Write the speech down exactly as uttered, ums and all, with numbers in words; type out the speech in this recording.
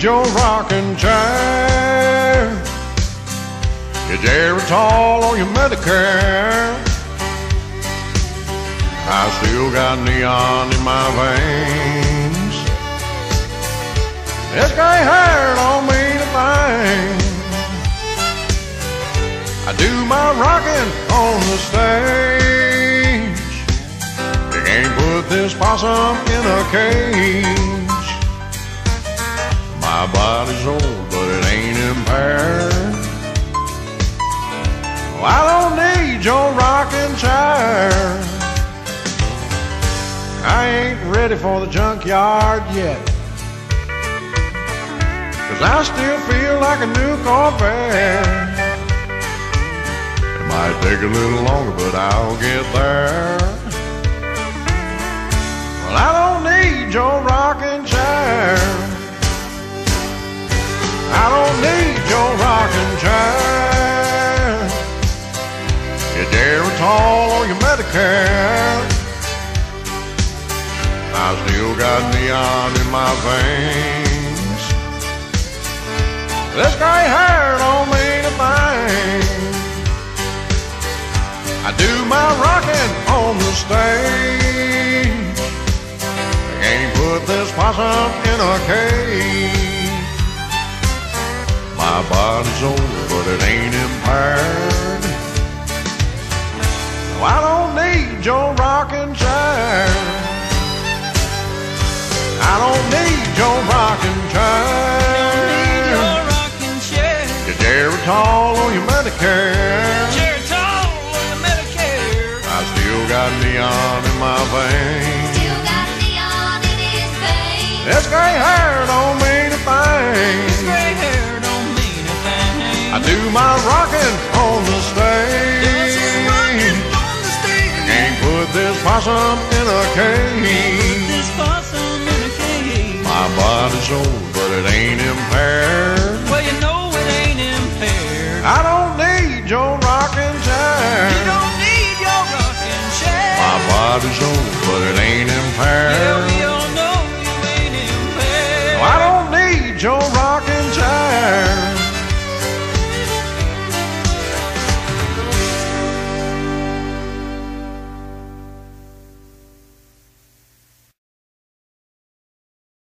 your rocking chair. Your Geritol or your Medicare. I still got neon in my veins. This gray hair don't mean a thing. I do my rocking on the stage. You can't put this possum in a cage. My body's old, but it ain't impaired. Oh, I don't need your rocking chair. I ain't ready for the junkyard yet, 'cause I still feel like a new Corvette. It might take a little longer, but I'll get there. Well, I don't need your rocking chair. I don't need your rocking chair. Your Geritol or your Medicare. I still got neon in my veins. This gray hair don't mean a thing. I do my rocking on the stage. I can't put this possum in a cage. My body's old, but it ain't impaired. No, I don't need your rocking chair. I don't need your rocking chair. Your rocking chair. Your Geritol or your Medicare. Geritol or your Medicare. I still got neon in my veins. Still got neon in his veins. This gray hair don't mean a thing. This gray hair don't mean a thing. I do my rocking on the stage. Does his rocking on the stage. Can't put this possum in a cage. This possum in a cage. My body's old, but it ain't impaired. Well, you know it ain't impaired. I don't need your rocking chair. You don't need your rocking chair. My body's old, but it ain't impaired. Yeah, we